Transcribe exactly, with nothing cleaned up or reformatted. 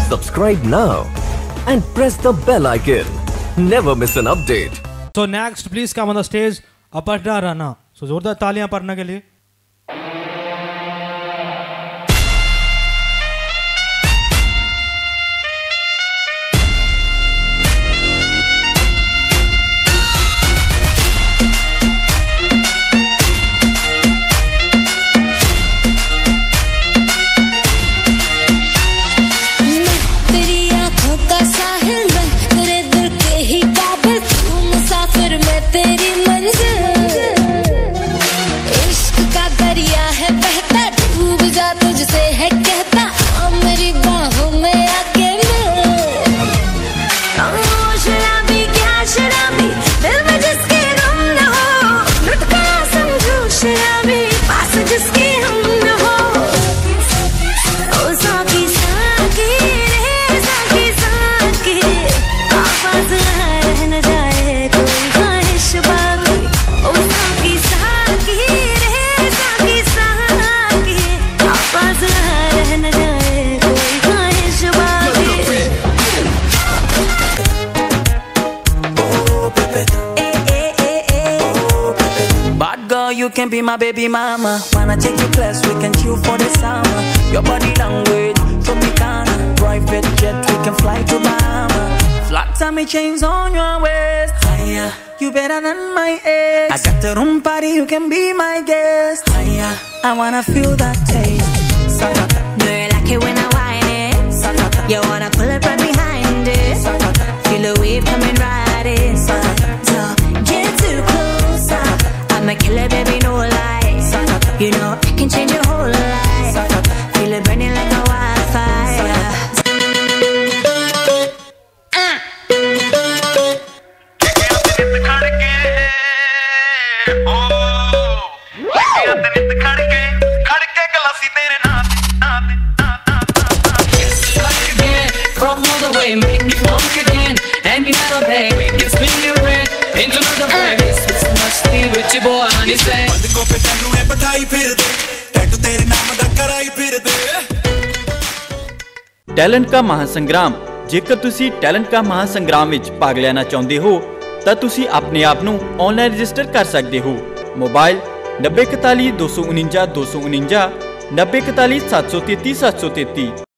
Subscribe now and press the bell icon. Never miss an update. So next, please come on the stage, Aparna Rana. So जोरदार तालियां अपर्णा के लिए. You can be my baby mama. Wanna take you class, we can chill for the summer. Your body language, Tropicana. Private jet, we can fly to Bahama. Flat tummy chains on your waist. Hiya, you better than my ex. I got the room party, you can be my guest. Hiya, I wanna feel that taste. Sakata. Do you like it when I whine it? Sakata. You wanna pull up right behind it? Sakata. Feel the wave coming right in. Sakata. Don't get too close. I'm a killer, baby, no lies. You know I can change your whole life. Feel it burning like a wildfire. Uh. From all the way, make me walk again, and you never pay. Make it spin your head into another place. With your boy on his face. Talent का महासंग्राम जेकर तुसी talent का महासंग्राम विच भाग लेना चाहते हो तो तुसी अपने आप नू ऑनलाइन रजिस्टर कर सकते हो। मोबाइल नब्बे इकताली दो सौ उनंजा दो सौ उनंजा नब्बे इकताली सात सौ तेती सात सौ तेती।